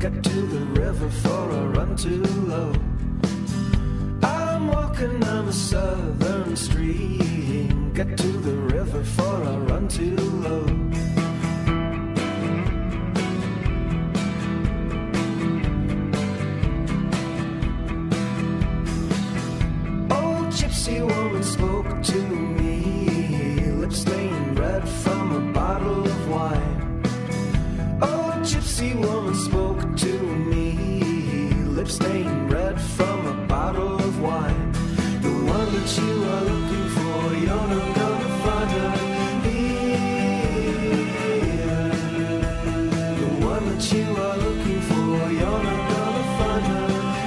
get to the river for a run too low. I'm walking on a southern stream, get to the river for a run too low. Old gypsy woman spoke to me, lips stained red from a bottle of wine. Old gypsy woman spoke to me, lips stained red from a bottle of wine. The one that you are looking for, you're not gonna find her here. The one that you are looking for, you're not gonna find her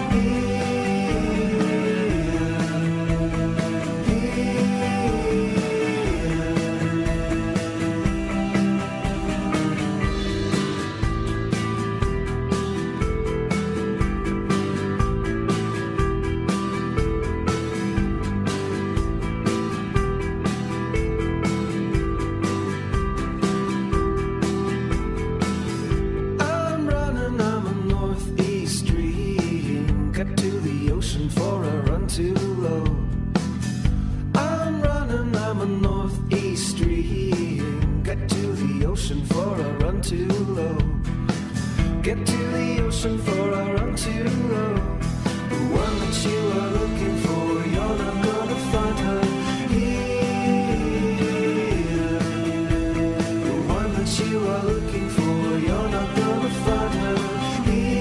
for a run too low. I'm running, I'm a northeast stream, get to the ocean for a run too low. Get to the ocean for a run too low. The one that you are looking for, you're not gonna find her here. The one that you are looking for, you're not gonna find her here.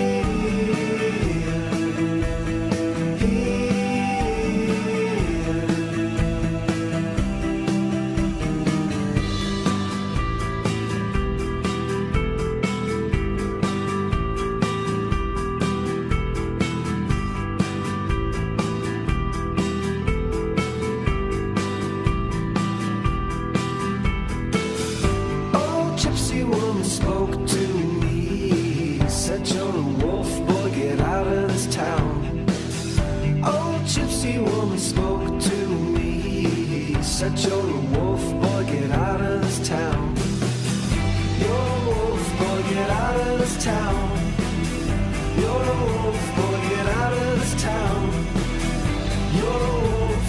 Spoke to me, said you're a wolf, boy, get out of this town. Old gypsy woman spoke to me, said you're a wolf, boy, get out of this town. You're a wolf, boy, get out of this town. You're a wolf, boy, get out of this town. You're a wolf.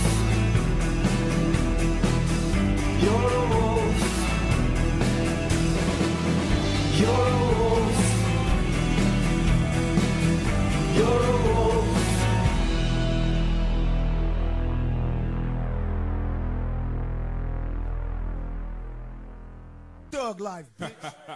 You're a wolf. You're a wolf. You're a wolf. Thug life, bitch.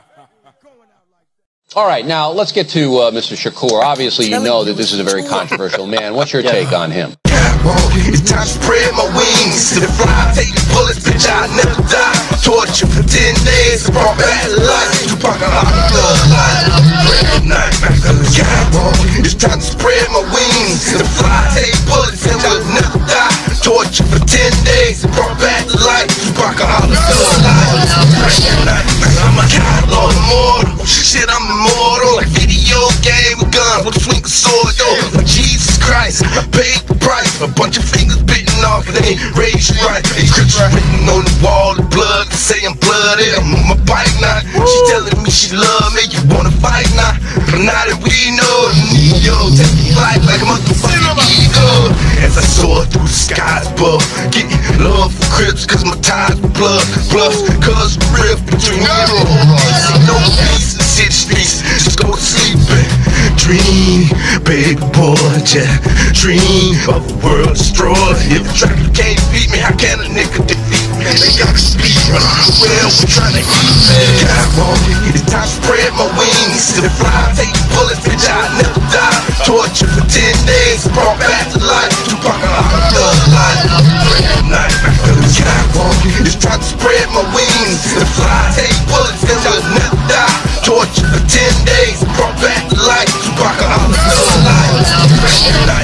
All right, now let's get to Mr. Shakur. Obviously, you know that this is a very controversial man. What's your take on him? It's time to spread my wings to the fly, take the bullets, bitch, I never die. Torture for 10 days, brought back to life. Tupac on the bloodline, night, it's time to spread my wings to the fly, take bullets, and I'll never die. Torture for 10 days, brought back to life. Tupac on the bloodline, I'm a catalog immortal. Shit, I'm immortal, like video game with guns, with a swing of sword, though. Like Jesus Christ, I paid the price. A bunch of fingers bitten off, and they ain't raised right. They scriptures written on the wall, the blood, say I'm blooded. I'm on my bike now. She telling me she love me, you wanna fight now? But now that we know, yo, take me life like a motherfucking eagle. As I soar through the skies above, getting love for Crips, cause my ties with blood. Plus, cause the rift between me and Rollins. Ain't no peace in city streets, just go to sleep and dream, baby boy, just dream of a world destroyed. If the tracker can't beat me, how can a nigga defeat me? They got me speed running well, we're trying to eat me. It's time to spread my wings to the fly, take the bullets, bitch, I never die. Torture for 10 days, brought back to life. Tupac on the bloodline, night. It's time to spread my wings to the fly, take bullets, bitch, I never die. Torture for 10 days, brought back to life. Tupac on the bloodline, night.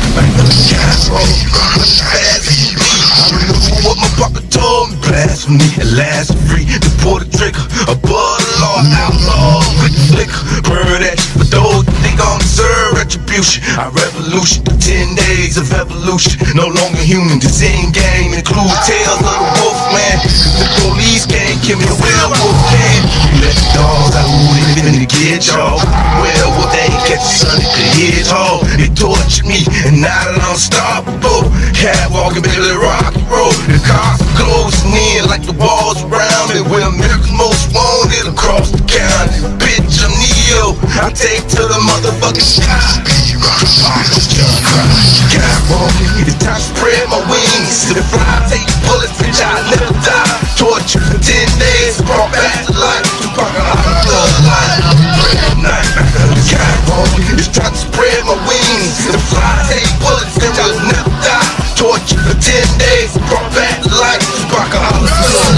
I remember what my papa told me, blasphemy and last free. To pull the trigger, above the law, outlaw with the flicker. Burn that shit for those that think I'm deserve retribution. Our revolution, the 10 days of evolution. No longer human, this end game include tales of the wolf man. Cause the police can't kill me, the werewolf can. You let the dogs out who live in the get y'all. Well, they catch Sonny the Hedgehog. They tortured me, and now that I'm unstoppable. Catwalking, baby, rock and roll. The cars are closing in like the walls around me. We're America's most wanted across the county. Bitch, I'm Neo. I take to the motherfucking sky. Catwalking, it's time to spread my wings. To the fly, take bullets, bitch, I never die. Torture for 10 days, brought back to life. Tupac and Catwalking, it's time to spread my wings. To the fly, take bullets, bitch, I never die. Torture for 10 days, brought back to life. Tupac and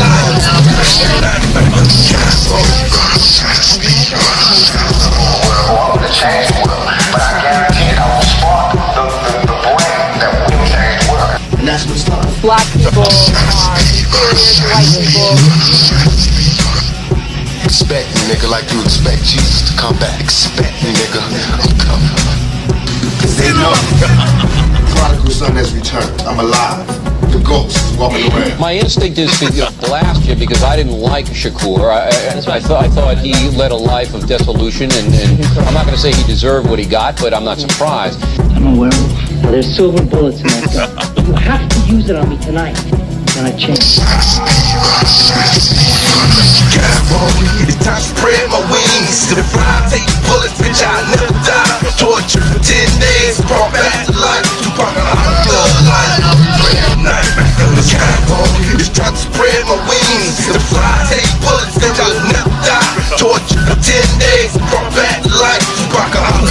Black people are superior to white people. Expect me, nigga, like you expect Jesus to come back. Expect me, nigga, I'm coming. Cause they know. Prodigal son has returned. I'm alive. The ghost is walking around. My instinct is to blast you because I didn't like Shakur. I thought he led a life of dissolution, and I'm not going to say he deserved what he got, but I'm not surprised. I'm a werewolf. There's silver bullets in that gun. You have to use it on me tonight. Then I change. It's time to spread my wings. To the fly, take bullets, bitch, I never die. Torture for 10 days, brought back to life. Tupac and it's time to spread my wings. To the fly, take bullets, bitch, I never die. Torture for 10 days, brought back to life. Tupac and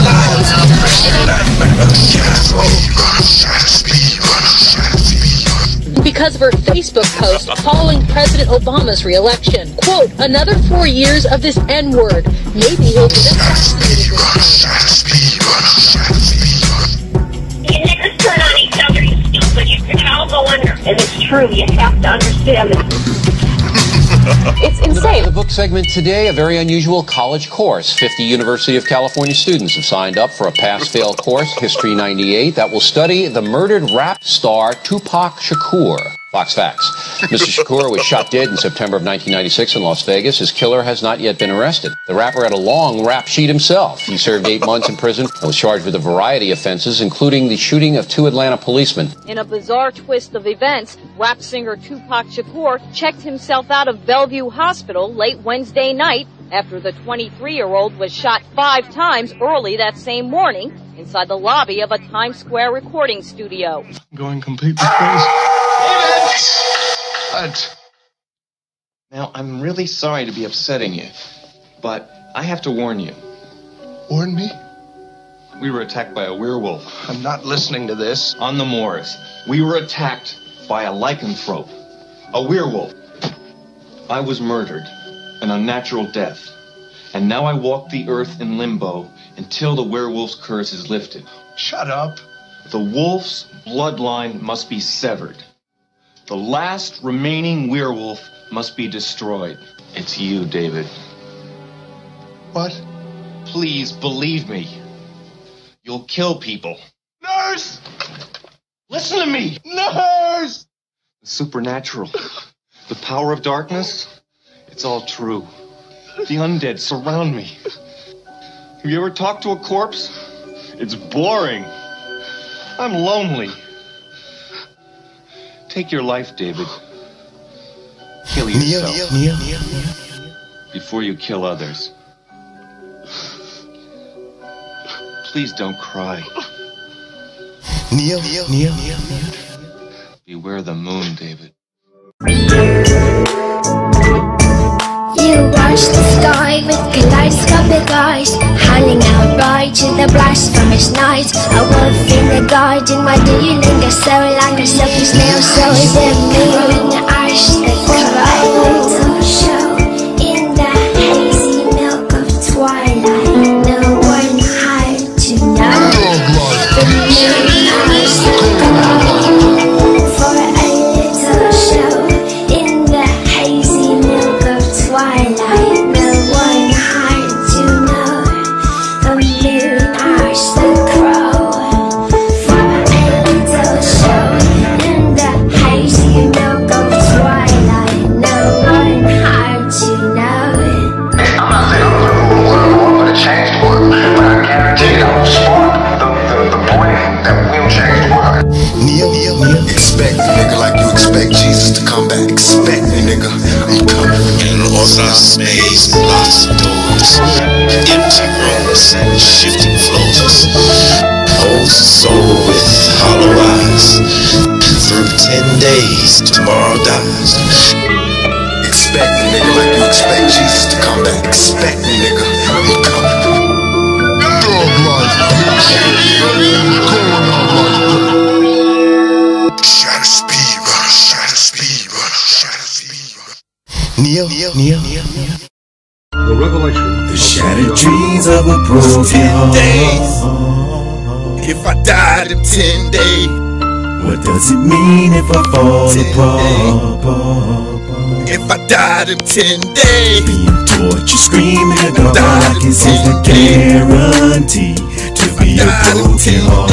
because of her Facebook post following President Obama's re-election. Quote, another 4 years of this N-word. Maybe he'll get assassinated. You niggas turn on each other, you stupid. You can all go under. And it's true, you have to understand it. It's insane. The book segment today, a very unusual college course. 50 University of California students have signed up for a pass-fail course, History 98, that will study the murdered rap star Tupac Shakur. Fox Facts. Mr. Shakur was shot dead in September of 1996 in Las Vegas. His killer has not yet been arrested. The rapper had a long rap sheet himself. He served 8 months in prison and was charged with a variety of offenses, including the shooting of 2 Atlanta policemen. In a bizarre twist of events, rap singer Tupac Shakur checked himself out of Bellevue Hospital late Wednesday night after the 23-year-old was shot 5 times early that same morning inside the lobby of a Times Square recording studio. Going completely crazy. What? Now, I'm really sorry to be upsetting you, but I have to warn you. Warn me? We were attacked by a werewolf. I'm not listening to this. On the moors, we were attacked by a lycanthrope, a werewolf. I was murdered, an unnatural death, and now I walk the earth in limbo until the werewolf's curse is lifted. Shut up. The wolf's bloodline must be severed. The last remaining werewolf must be destroyed. It's you, David. What? Please believe me. You'll kill people. Nurse! Listen to me! Nurse! The supernatural. The power of darkness. It's all true. The undead surround me. Have you ever talked to a corpse? It's boring. I'm lonely. Take your life, David. Kill yourself. Before you kill others. Please don't cry. Beware the moon, David. You watch the sky with kaleidoscopic eyes, howling out right to the blasphemous night. A wolf in the garden, why do you linger so like a silky snail? So is it moon ash that cry show in the hazy milk of twilight? No one had to know. The moon ash that cry for a little show in the hazy milk of twilight. No one had to know. The moon asked the crow for a little show in the hazy milk of twilight. expect me, nigga. I'm coming. In an orthodox maze, lots of doors, empty rooms, shifting floors. Holds a soul with hollow eyes. Through 10 days, tomorrow dies. Expect me, nigga, like you expect Jesus to come back. Expect me, nigga. I'm coming. Dog life. Shadow speed runner, shadow speed runner, shadow speed runner. Neo. The revelation. The shattered dreams of a broken heart. If I died in 10 days, what does it mean if I fall apart? if I died in 10 days, Being tortured, screaming in the dark is the guarantee to be a broken heart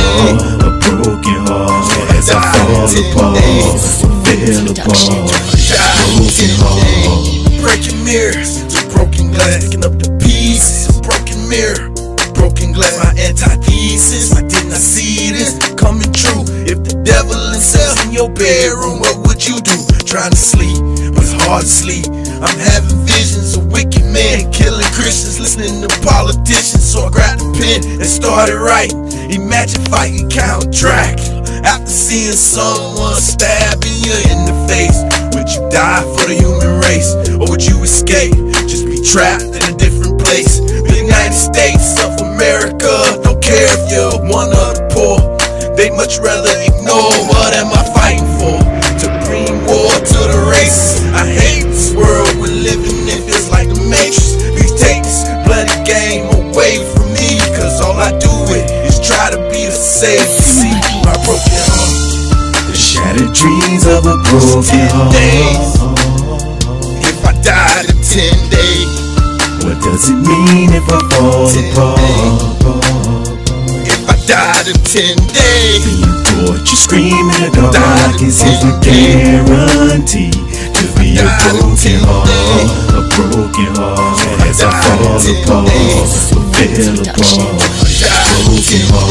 as I fall apart, fell apart, broken heart. breaking mirrors, broken glass, picking up the pieces, broken mirror, broken glass, my antithesis. Why didn't I see this coming true? If the devil himself in your bedroom, what would you do? Trying to sleep, but it's hard to sleep. I'm having visions of wicked men killing Christians, listening to politicians. So I grabbed a pen and started writing. Imagine fighting Count Dracula after seeing someone stabbing you in the face. Would you die for the human race, or would you escape? Just be trapped in a different place. The United States of America don't care if you're one of the poor. They much rather ignore. What am I fighting for? To bring war to the races. I hate this world we're living in. Feels like the Matrix. Please take this bloody game away from me, cause all I do is try to be the safe. See my broken heart. The shattered dreams of a broken heart. If I died in 10 days, what does it mean if I fall apart? if I died in 10 days, Being tortured, screaming in the dark is the guarantee to be a broken heart as I fall apart, fell apart, broken heart.